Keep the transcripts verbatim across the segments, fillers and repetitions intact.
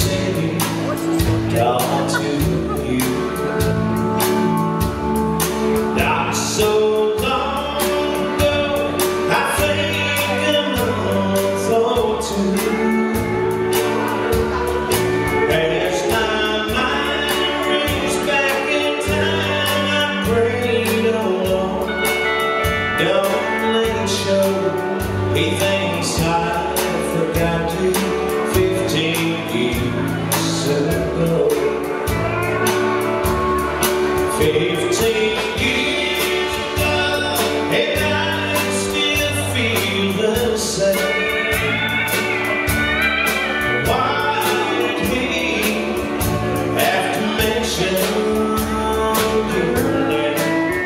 city, all to you. Not so long ago, I think a month or two. As my mind raced back in time, I prayed, oh Lord, don't let it show. He thinks I forgot you fifteen years ago. Fifteen years ago, and I still feel the same. Why did he have to mention your name?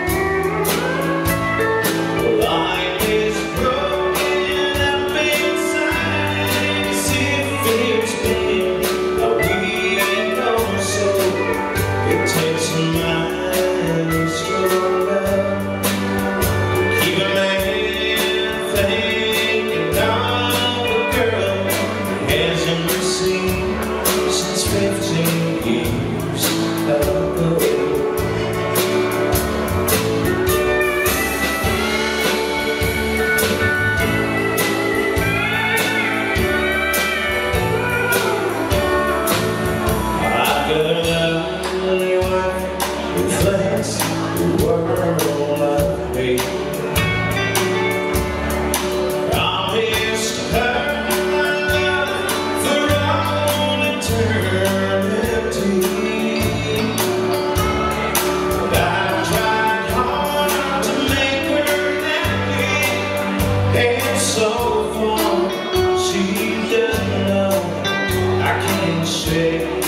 Well, life is broken up inside, as if it's been a week or so. It takes a mind stronger to keep a man thinking of a girl he hasn't seen since fifteen years ago. I've got a lonely wife who thinks the world of me. Promised her my love for all eternity. But I've tried hard to make her happy, and so far she doesn't know I can't say